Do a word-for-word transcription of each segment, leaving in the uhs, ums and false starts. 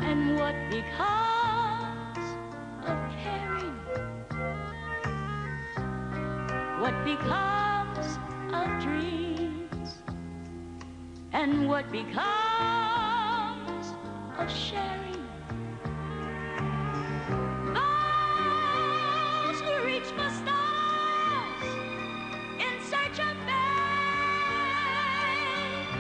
And what becomes of caring? What becomes of dreams? And what becomes of sharing? Those who reach for stars in search of fame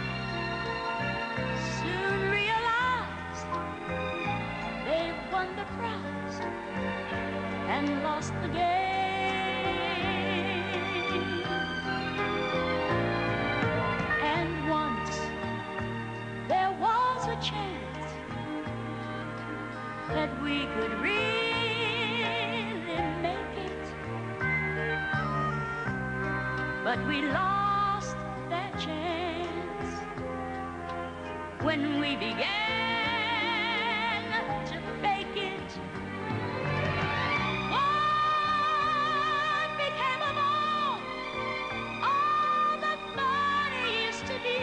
soon realize they've won the prize and lost the game. And once there was a chance that we could really make it, but we lost that chance when we began to fake it. What became of all, all the fun it used to be?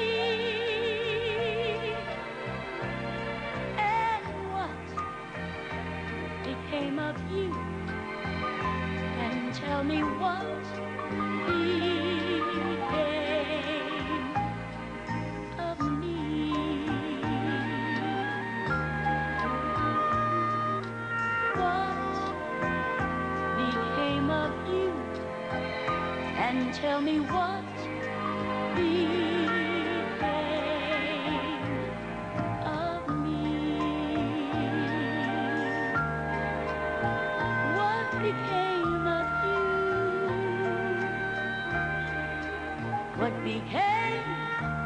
And what became of you? And tell me what became of me? What became of you? And tell me what became of me? What became of you? What became